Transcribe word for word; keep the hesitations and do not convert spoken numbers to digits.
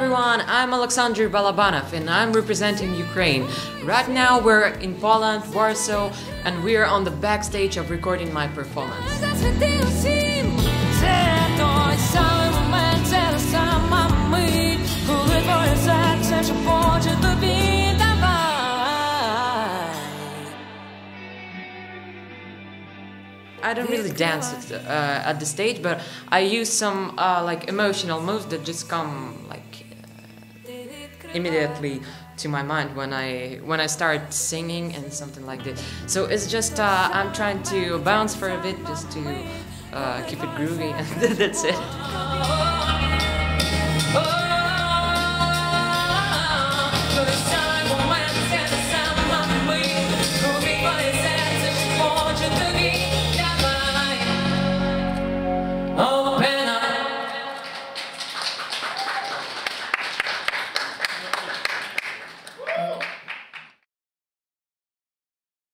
everyone, I'm Oleksandr Balabanov and I'm representing Ukraine. Right now we're in Poland, Warsaw, and we're on the backstage of recording my performance. I don't really dance at the, uh, at the stage, but I use some uh, like emotional moves that just come like uh, immediately to my mind when I when I start singing and something like this. So it's just uh, I'm trying to bounce for a bit just to uh, keep it groovy, and that's it.